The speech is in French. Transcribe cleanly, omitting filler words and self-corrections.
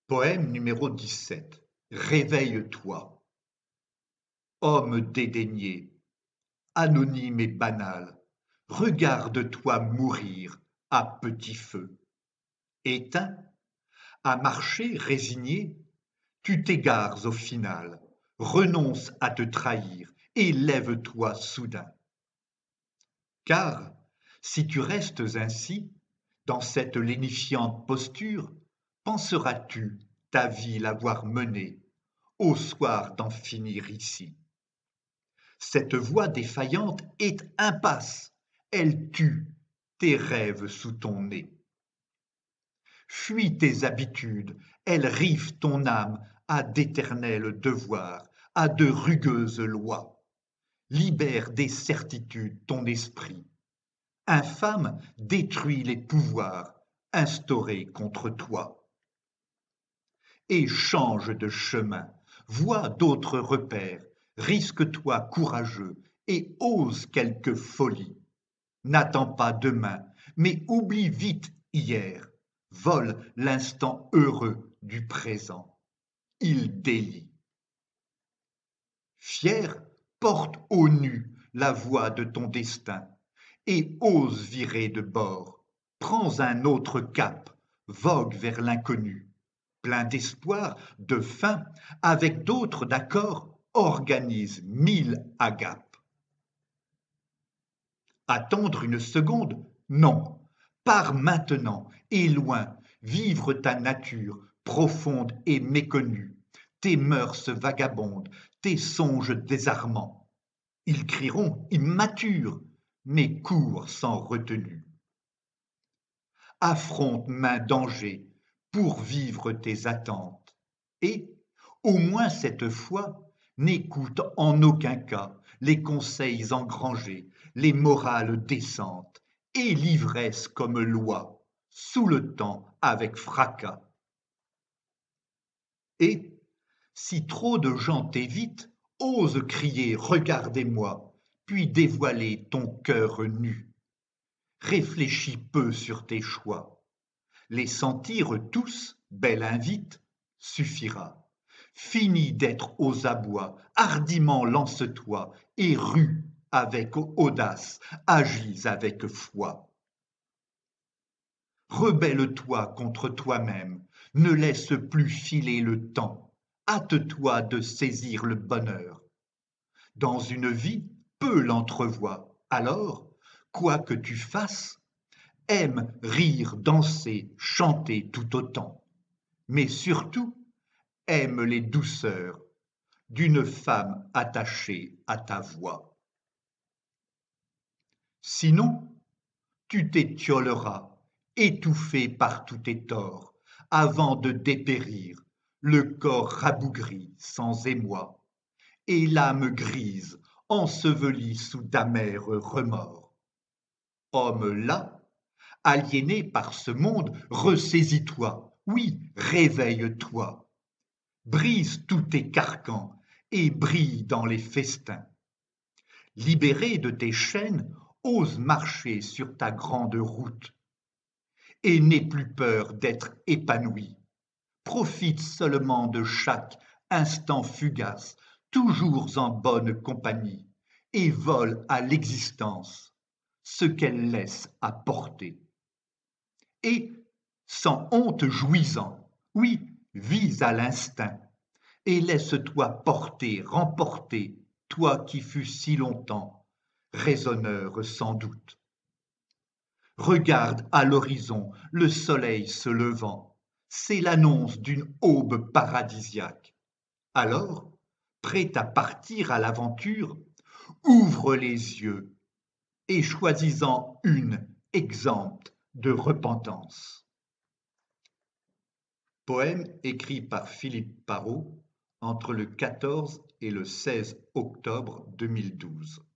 Poème numéro 17. Réveille-toi. Homme dédaigné, anonyme et banal, regarde-toi mourir à petit feu. Éteint, à marcher résigné, tu t'égares au final, renonce à te trahir et lève-toi soudain. Car, si tu restes ainsi, dans cette lénifiante posture, penseras-tu ta vie l'avoir menée, au soir d'en finir ici? Cette voix défaillante est impasse, elle tue tes rêves sous ton nez. Fuis tes habitudes, elles rivent ton âme à d'éternels devoirs, à de rugueuses lois. Libère des certitudes ton esprit. Infâme, détruis les pouvoirs instaurés contre toi. Et change de chemin, vois d'autres repères, risque-toi courageux et ose quelque folie. N'attends pas demain, mais oublie vite hier, vole l'instant heureux du présent. Il délie. Fier, porte au nu la voie de ton destin et ose virer de bord. Prends un autre cap, vogue vers l'inconnu. Plein d'espoir, de faim, avec d'autres d'accord, organise 1000 agapes. Attendre une seconde? Non. Pars maintenant et loin, vivre ta nature profonde et méconnue, tes mœurs vagabondes, tes songes désarmants. Ils crieront immatures, mais cours sans retenue. Affronte maint danger pour vivre tes attentes et, au moins cette fois, n'écoute en aucun cas les conseils engrangés, les morales décentes et l'ivresse comme loi, sous le temps avec fracas. Et, si trop de gens t'évitent, ose crier regardez-moi, puis dévoiler ton cœur nu. Réfléchis peu sur tes choix. Les sentir tous, belle invite, suffira. Finis d'être aux abois, hardiment lance-toi et rue avec audace, agis avec foi. Rebelle-toi contre toi-même, ne laisse plus filer le temps, hâte-toi de saisir le bonheur. Dans une vie, peu l'entrevoit, alors, quoi que tu fasses, aime rire, danser, chanter tout autant, mais surtout aime les douceurs d'une femme attachée à ta voix. Sinon, tu t'étioleras, étouffé par tous tes torts, avant de dépérir, le corps rabougri sans émoi, et l'âme grise ensevelie sous d'amers remords. Homme là, aliéné par ce monde, ressaisis-toi, oui, réveille-toi. Brise tous tes carcans et brille dans les festins. Libéré de tes chaînes, ose marcher sur ta grande route et n'aie plus peur d'être épanoui. Profite seulement de chaque instant fugace, toujours en bonne compagnie, et vole à l'existence ce qu'elle laisse à porter. Et, sans honte jouissant, oui, vis à l'instinct, et laisse-toi porter, remporter, toi qui fus si longtemps raisonneur sans doute. Regarde à l'horizon le soleil se levant, c'est l'annonce d'une aube paradisiaque. Alors, prêt à partir à l'aventure, ouvre les yeux et choisis-en une exempte de repentance. Poème écrit par Philippe Parrot entre le 14 et le 16 octobre 2012.